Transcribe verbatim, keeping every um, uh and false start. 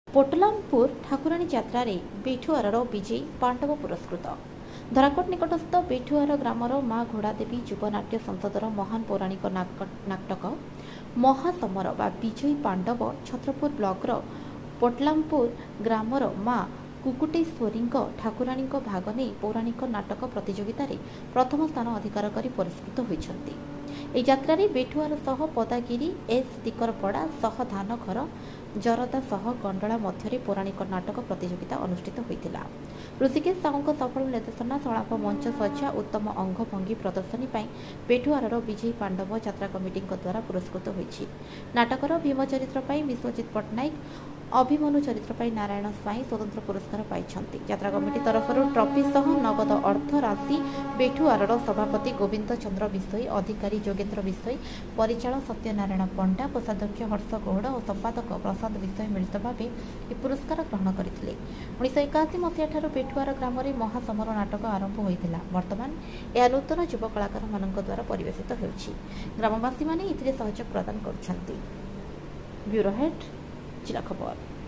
पोटलामपुर ठाकुराणी यात्रा रे बेठुआर विजयी पांडव पुरस्कृत। धराकोट निकटस्थ बेठुआर ग्रामर माँ घोड़ादेवी युवनाट्य संसदर महान पौराणिक नाटक महासमर बा विजयी पांडव छत्रपुर ब्लॉकर पोटलामपुर ग्रामर माँ कुकुटेश्वरी ठाकुराणी भाग नहीं पौराणिक नाटक प्रतियोगिता रे प्रथम स्थान अधिकार कर पुरस्कृत होती। ଏହି ଯାତ୍ରାରେ ବେଠୁଆର ସହ ପଦାଗିରି ଏସ୍ ଟିକରପଡ଼ା ସହ ଧାନଘର ଜରଦା ସହ ଗଣ୍ଡଳା ମଧ୍ୟରେ ପୌରାଣିକ ନାଟକ ପ୍ରତିଯୋଗିତା ଅନୁଷ୍ଠିତ ହୋଇଥିଲା। ଋଷିକେଶ ସାହୁଙ୍କ ସଫଳ ନିର୍ଦ୍ଦେଶନା ସଂଳାପ ମଞ୍ଚ ସଜ୍ଜା ଉତ୍ତମ ଅଙ୍ଗଭଙ୍ଗୀ ପ୍ରଦର୍ଶନୀ ପାଇଁ ବେଠୁଆରର ବିଜୟୀ ପାଣ୍ଡବ ଯାତ୍ରା କମିଟିଙ୍କ ଦ୍ୱାରା ପୁରସ୍କୃତ ହୋଇଛି। ନାଟକର ଭୀମ ଚରିତ୍ର ପାଇଁ ବିଶ୍ୱଜିତ ପଟ୍ଟନାୟକ, ଅଭିମନ୍ୟୁ ଚରିତ୍ର ପାଇଁ ନାରାୟଣ ସ୍ୱାଇଁ ସ୍ୱତନ୍ତ୍ର ପୁରସ୍କାର ପାଇଛନ୍ତି। ଯାତ୍ରା କମିଟି ତରଫରୁ ଟ୍ରଫି ସହ ନଗଦ ଅର୍ଥ ରାଶି ବେଠୁଆରର ସଭାପତି ଗୋବିନ୍ଦ ଚନ୍ଦ୍ର ବିଷୋଇ, ଅଧିକାରୀ ଯୋଗେନ୍ଦ୍ର ବିଷୋଇ, ପରିଚାଳକ ସତ୍ୟନାରାୟଣ ପଣ୍ଡା, କୋଷାଧ୍ୟକ୍ଷ ହର୍ଷ ଗୌଡ଼ ଓ ସମ୍ପାଦକ ପ୍ରସାଦ ବିଷୋଇ ମିଳିତ ଭାବେ ଏହି ପୁରସ୍କାର ଗ୍ରହଣ କରିଥିଲେ। ଉଣେଇଶହ ଏକାଅଶୀ ମସିହାଠାରୁ ବେଠୁଆର ଗ୍ରାମରେ ମହାସମର ନାଟକ ଆରମ୍ଭ ହୋଇଥିଲା। ବର୍ତ୍ତମାନ ଏହା ନୂତନ ଯୁବ କଳାକାରମାନଙ୍କ ଦ୍ୱାରା ପରିବେଷିତ ହେଉଛି। ଗ୍ରାମବାସୀମାନେ ଏଥିରେ ସହଯୋଗ ପ୍ରଦାନ କରୁଛନ୍ତି। ବ୍ୟୁରୋ ହେଡ୍, ଜିଲ୍ଲା ଖବର।